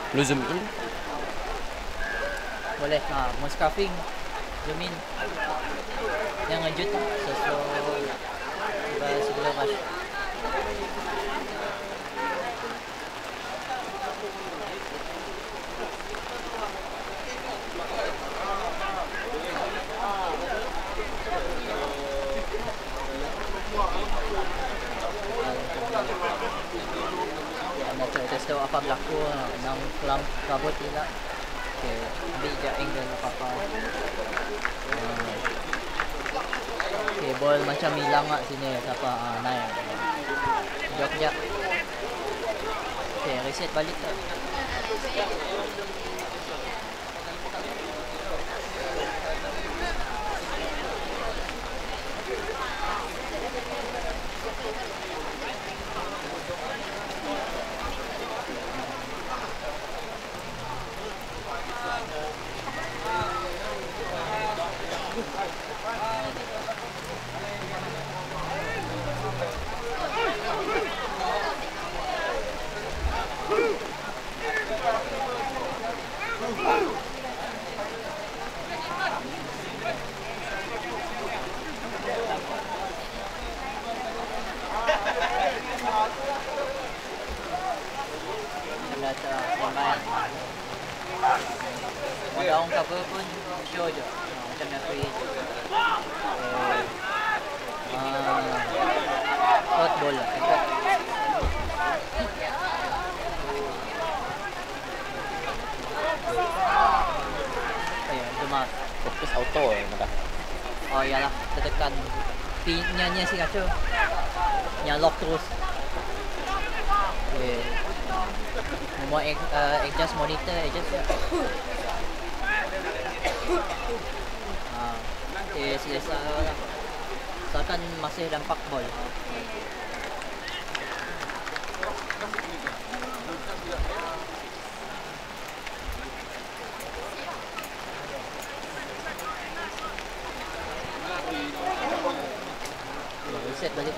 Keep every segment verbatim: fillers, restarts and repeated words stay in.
Lu zoom in. Boleh. Ha, mau scarfing. Zoom in. Yang ngejut lah. So-so. Tiba sebelum rush. Test tahu apa berlaku nang kelam kabut tidak. Okey, ambil je angle apa-apa. Uh, Okey, ball macam hilang kat sini siapa ah naik. Jog jap. Okey, reset balik tak. Ada orang cover pun show je. Ha, macam yang free je. Okay. Ah, hot ball lah. Ikut. Oh ya, cuma Fokus auto eh dah. oh iyalah, tertekan pinnya si kacau. Yang lock terus. Okay. Mau uh, adjust monitor, adjust ya. Ah, okay, selesai lah. Seakan masih dampak ball. Reset balik.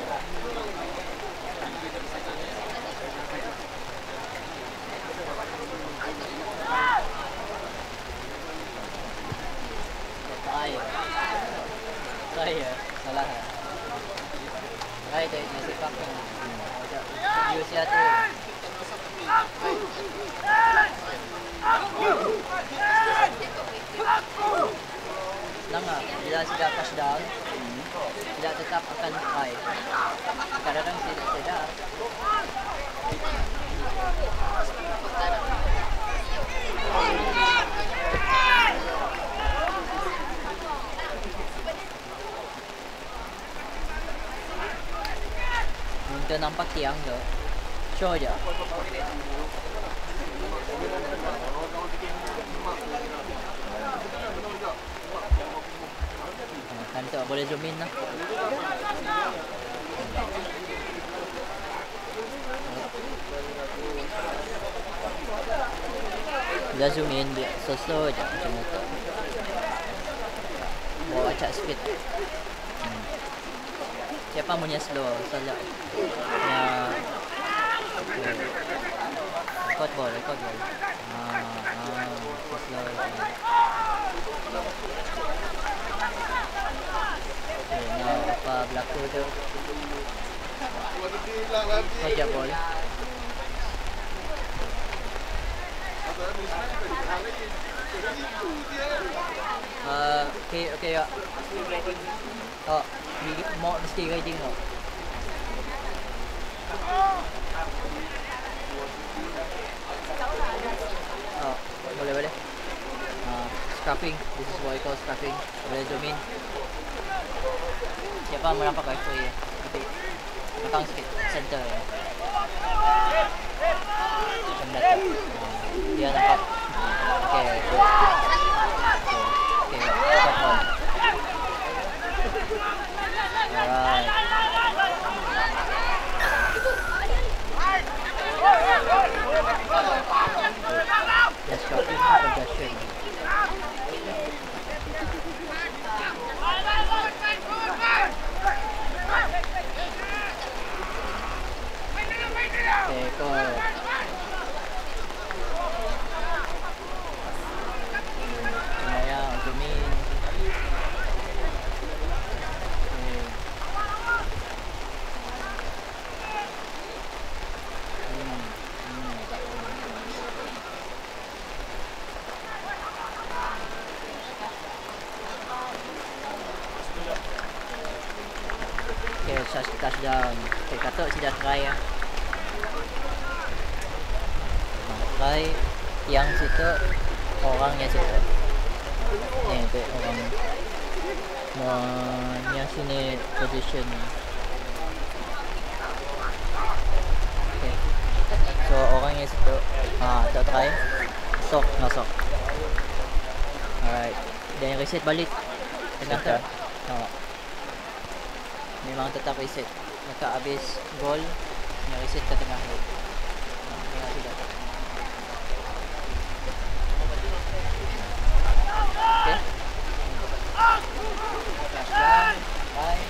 Try. Try ya. Salah. Try deh masih pakai. Video siat tu. Senang lah. Bila sudah touchdown, hmm. tidak tetap akan try. Kadang-kadang tidak tidak. Kita nampak tiang tu. Show je. Kan tu boleh zoom in lah. Bila zoom in dia slow je macam tu. Bawa acak speed. Hmm. Siapa punya slow? Salah. Ya. Okay. Record ball, record ball. Ah, ah, slow. Okay, now apa berlaku tu? Saja ball. Uh, okay, okay ya. Oh, mau mesti riding tu. Oh, boleh boleh. Uh, scarfing, this is what I call scarfing. Boleh zoom in. Siapa mau nampak rifle ya? Tapi belakang sikit, center ya. Macam datang. Uh, dia nampak. Okay, good. Okay, okay, stop ball. Alright. Just dropping possession. Okay, go. touch, touchdown. Okay, kato sila try ah. Try yang situ orangnya situ. Ni tu orang mau yang sini position ni. Okay. So orangnya situ. Ah, tak try. Sok, masuk. Alright. Dan reset balik. Tengah tu. Oh. Memang tetap reset. Maka habis gol, yang reset ke tengah tu. Tengah tidak. Okay. Flashdown, right,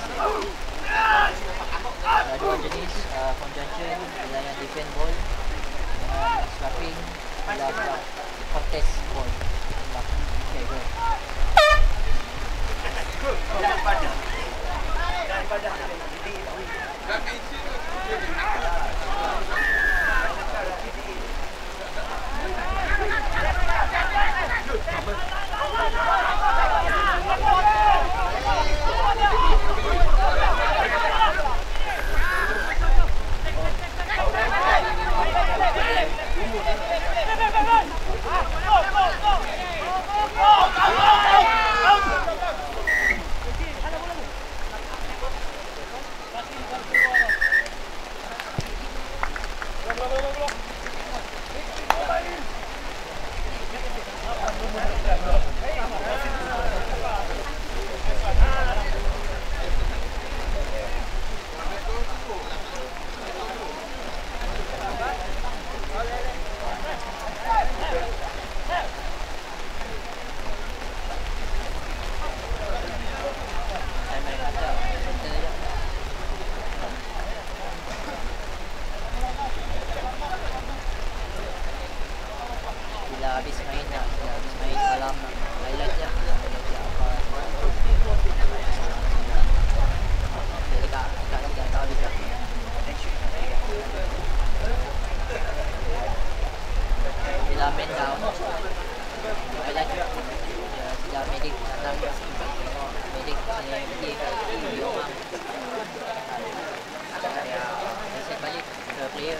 ada dua jenis uh, conjunction, bila yang defend ball dengan swapping, bila contest ball. Okay, go. Daripada daripada habis main nak, habis main malam nak highlight je, highlight je apa. Jadi tak tak tidak tahu juga. Bila main down, highlight je. Ya, sudah medik datang, medik ni pergi ke orang. Ya, reset balik ke player.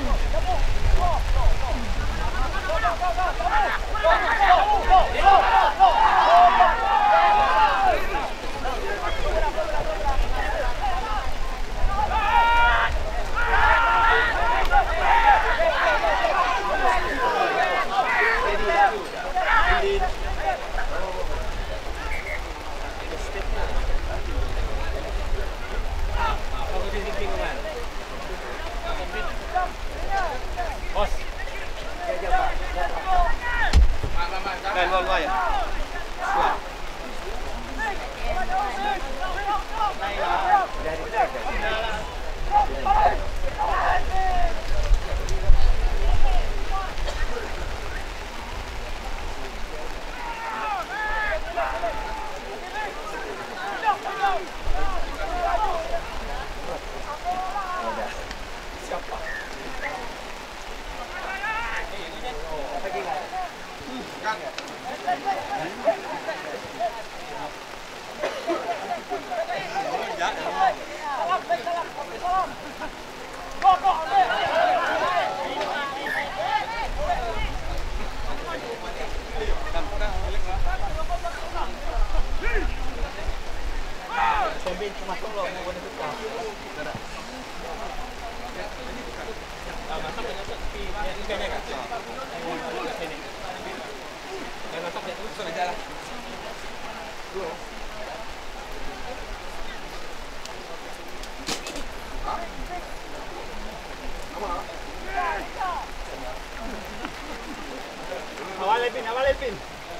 Awal Elvin, awal Elvin.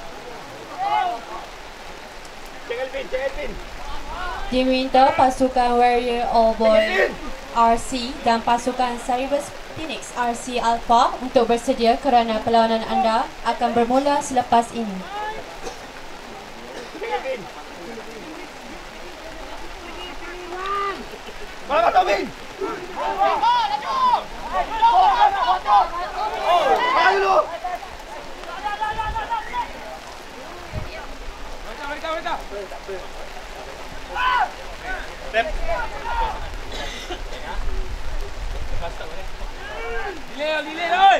Cek Elvin, cek Elvin. Diminta pasukan Warrior All Boy R C dan pasukan Cerberus Phoenix R C Alpha untuk bersedia kerana perlawanan anda akan bermula selepas ini. Cek Elvin. Bola masuk Elvin. Ayo dulu. Mereka, mereka, mereka. Step. Delay, delay, oi.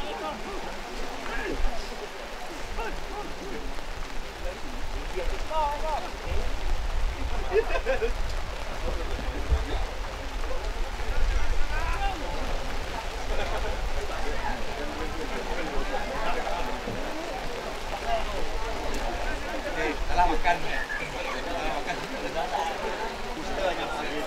Salah makan. Salah makan. Boosternya sendiri.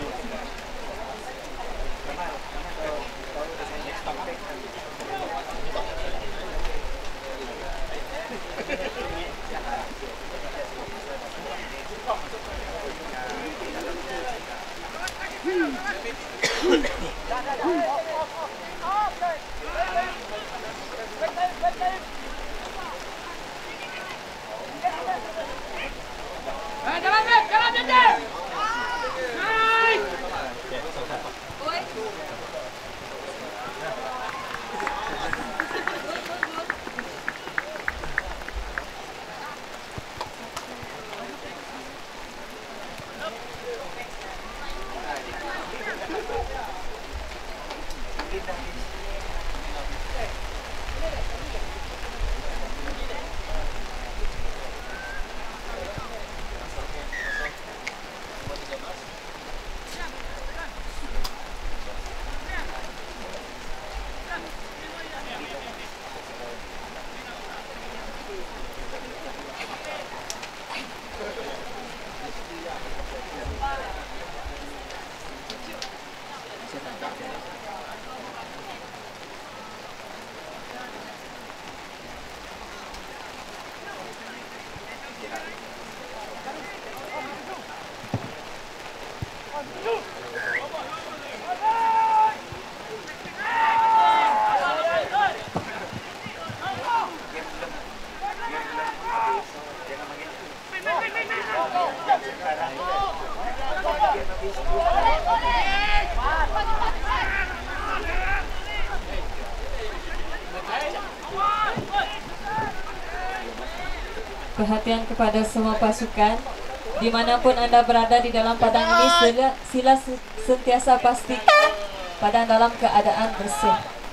Perhatian kepada semua pasukan, dimanapun anda berada di dalam padang ini, sila, sila sentiasa pastikan padang dalam keadaan bersih.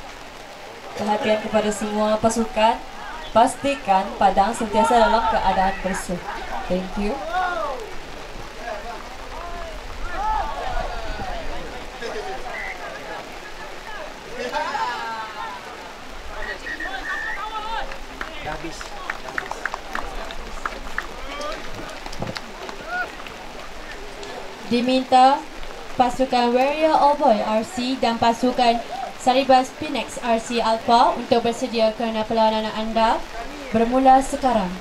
Perhatian kepada semua pasukan. Pastikan padang sentiasa dalam keadaan bersih. Thank you. Dah habis. Diminta pasukan Warrior All Boy R C dan pasukan Saribas Phoenix R C Alpha untuk bersedia kerana perlawanan anda bermula sekarang.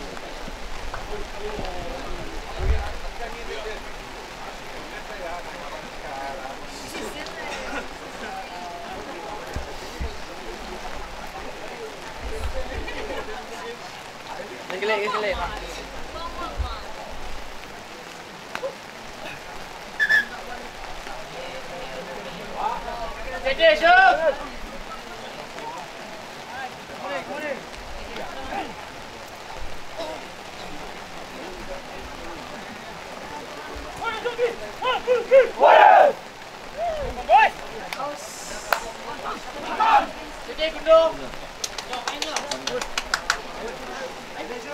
Gelek, gelek. Jadi, Syuk.